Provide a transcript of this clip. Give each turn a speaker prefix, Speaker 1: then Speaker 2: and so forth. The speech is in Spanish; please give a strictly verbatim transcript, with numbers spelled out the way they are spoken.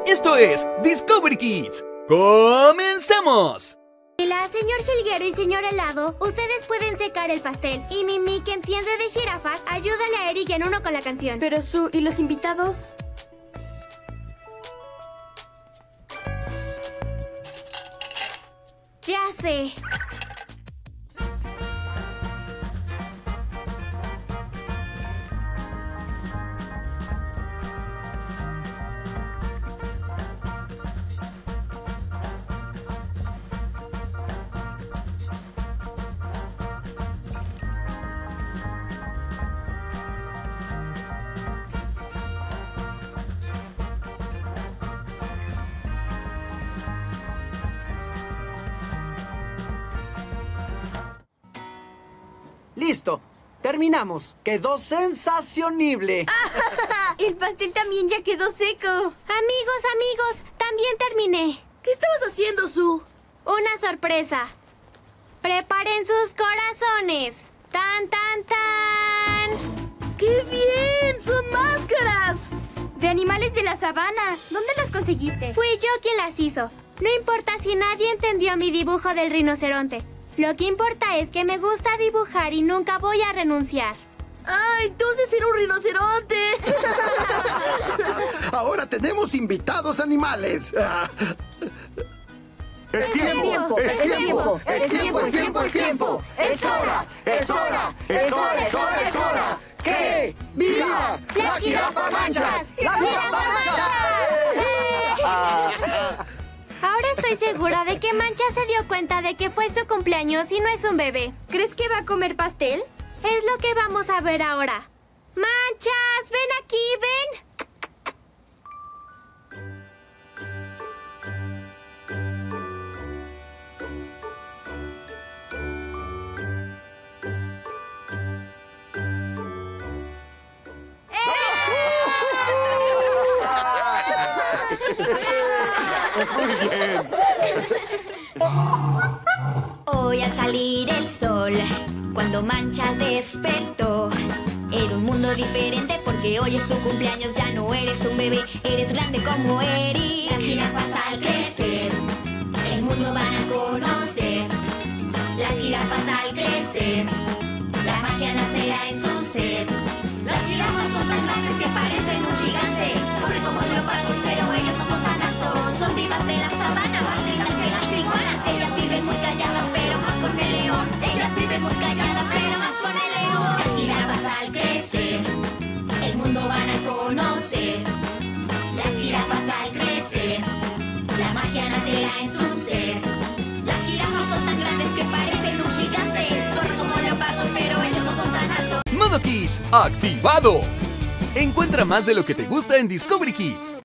Speaker 1: Esto es Discovery Kids. ¡Comencemos!
Speaker 2: Hola, señor Jilguero y señor Helado, ustedes pueden secar el pastel. Y Mimi, que entiende de jirafas, ayúdale a Eric en uno con la canción.
Speaker 3: Pero Su, ¿y los invitados?
Speaker 2: Ya sé.
Speaker 4: ¡Listo! ¡Terminamos! ¡Quedó sensacionible!
Speaker 3: El pastel también ya quedó seco.
Speaker 2: Amigos, amigos, también terminé.
Speaker 5: ¿Qué estabas haciendo, Su?
Speaker 2: Una sorpresa. Preparen sus corazones. ¡Tan, tan, tan!
Speaker 5: ¡Qué bien! ¡Son máscaras!
Speaker 3: De animales de la sabana. ¿Dónde las conseguiste?
Speaker 2: Fui yo quien las hizo. No importa si nadie entendió mi dibujo del rinoceronte. Lo que importa es que me gusta dibujar y nunca voy a renunciar.
Speaker 5: ¡Ah, entonces era un rinoceronte!
Speaker 6: Ahora tenemos invitados animales. Es tiempo, es tiempo, es tiempo, es tiempo, es tiempo. Es hora, es hora, es hora, es hora, es hora. ¡Que viva la jirafa Manchas! ¡La jirafa Manchas!
Speaker 2: Ahora estoy segura de que Manchas se dio cuenta de que fue su cumpleaños y no es un bebé.
Speaker 3: ¿Crees que va a comer pastel?
Speaker 2: Es lo que vamos a ver ahora. ¡Manchas! ¡Ven aquí, ven!
Speaker 6: Muy bien.
Speaker 7: Hoy al salir el sol, cuando Manchas despertó, era un mundo diferente porque hoy es su cumpleaños. Ya no eres un bebé, eres grande como Eric. Las jirafas al crecer, el mundo van a conocer. Las jirafas al crecer, la magia nacerá en su ser. Las jirafas son tan grandes que parecen un gigante. Corren como leopardos, pero ellos no son tan altos. Son divas de la sabana, más lindas que las iguanas. Ellas viven muy calladas, pero más con el león. Ellas viven muy calladas, pero más con el león. Las jirafas al crecer, el mundo van a conocer. Las jirafas al crecer, la magia nacerá en su ser. Las jirafas son tan grandes que parecen un gigante. Corren como leopardos, pero ellos no son tan altos.
Speaker 1: Modo Kids activado. Encuentra más de lo que te gusta en Discovery Kids.